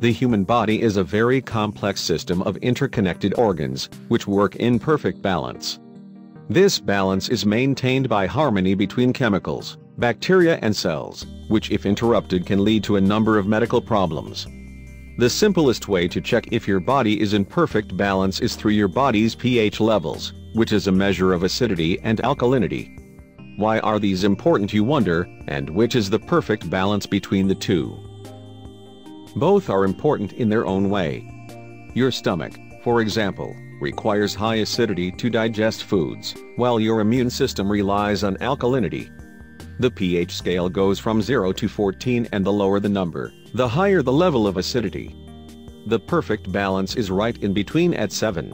The human body is a very complex system of interconnected organs, which work in perfect balance. This balance is maintained by harmony between chemicals, bacteria and cells, which if interrupted can lead to a number of medical problems. The simplest way to check if your body is in perfect balance is through your body's pH levels, which is a measure of acidity and alkalinity. Why are these important, you wonder, and which is the perfect balance between the two? Both are important in their own way. Your stomach, for example, requires high acidity to digest foods, while your immune system relies on alkalinity. The pH scale goes from 0 to 14, and the lower the number, the higher the level of acidity. The perfect balance is right in between at 7.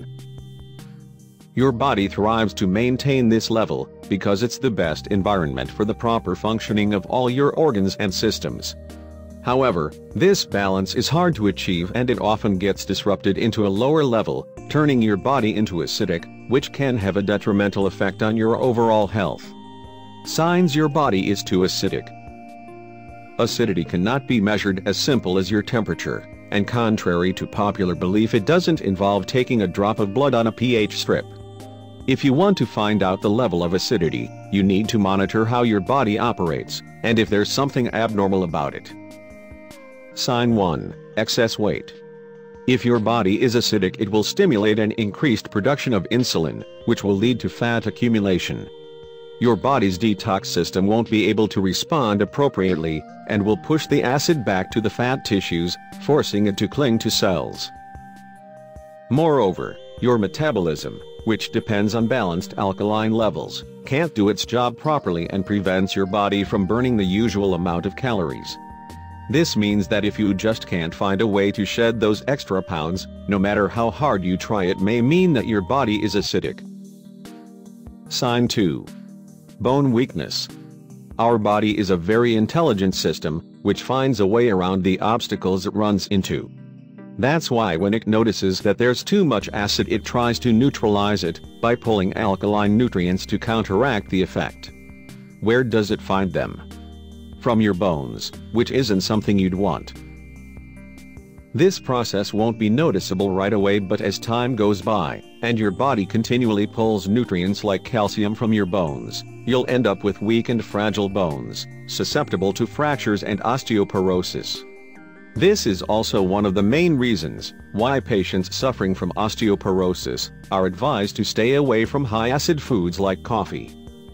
Your body thrives to maintain this level, because it's the best environment for the proper functioning of all your organs and systems. However, this balance is hard to achieve, and it often gets disrupted into a lower level, turning your body into acidic, which can have a detrimental effect on your overall health. Signs your body is too acidic. Acidity cannot be measured as simple as your temperature, and contrary to popular belief, it doesn't involve taking a drop of blood on a pH strip. If you want to find out the level of acidity, you need to monitor how your body operates, and if there's something abnormal about it. Sign 1. Excess weight. If your body is acidic, it will stimulate an increased production of insulin, which will lead to fat accumulation. Your body's detox system won't be able to respond appropriately, and will push the acid back to the fat tissues, forcing it to cling to cells. Moreover, your metabolism, which depends on balanced alkaline levels, can't do its job properly and prevents your body from burning the usual amount of calories. This means that if you just can't find a way to shed those extra pounds, no matter how hard you try, it may mean that your body is acidic. Sign 2. Bone weakness. Our body is a very intelligent system, which finds a way around the obstacles it runs into. That's why when it notices that there's too much acid, it tries to neutralize it by pulling alkaline nutrients to counteract the effect. Where does it find them? From your bones, which isn't something you'd want. This process won't be noticeable right away, but as time goes by, and your body continually pulls nutrients like calcium from your bones, you'll end up with weak and fragile bones, susceptible to fractures and osteoporosis. This is also one of the main reasons why patients suffering from osteoporosis are advised to stay away from high-acid foods like coffee.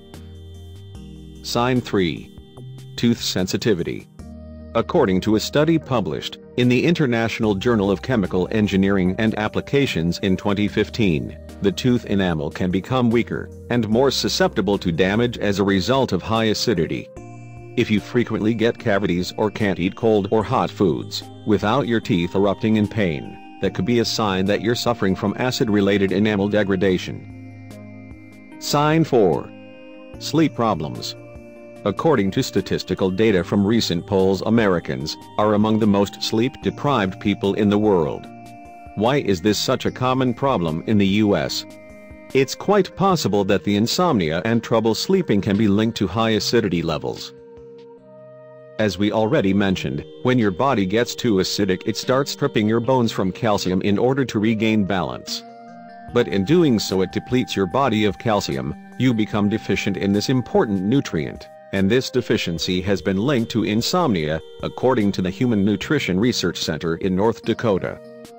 Sign 3. Tooth sensitivity. According to a study published in the International Journal of Chemical Engineering and Applications in 2015, the tooth enamel can become weaker and more susceptible to damage as a result of high acidity. If you frequently get cavities or can't eat cold or hot foods without your teeth erupting in pain, that could be a sign that you're suffering from acid-related enamel degradation. Sign 4. Sleep problems. According to statistical data from recent polls, Americans are among the most sleep-deprived people in the world. Why is this such a common problem in the US? It's quite possible that the insomnia and trouble sleeping can be linked to high acidity levels. As we already mentioned, when your body gets too acidic, it starts stripping your bones from calcium in order to regain balance. But in doing so, it depletes your body of calcium. You become deficient in this important nutrient, and this deficiency has been linked to insomnia, according to the Human Nutrition Research Center in North Dakota.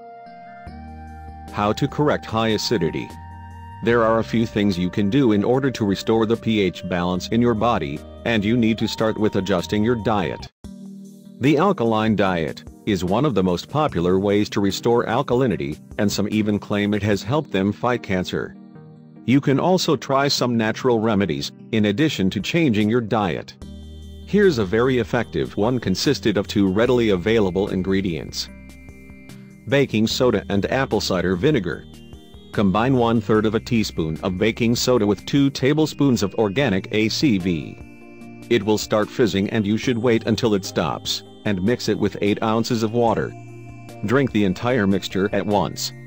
How to correct high acidity. There are a few things you can do in order to restore the pH balance in your body, and you need to start with adjusting your diet. The alkaline diet is one of the most popular ways to restore alkalinity, and some even claim it has helped them fight cancer. You can also try some natural remedies, in addition to changing your diet. Here's a very effective one, consisted of 2 readily available ingredients: baking soda and apple cider vinegar. Combine 1/3 of a teaspoon of baking soda with 2 tablespoons of organic ACV. It will start fizzing and you should wait until it stops, and mix it with 8 ounces of water. Drink the entire mixture at once,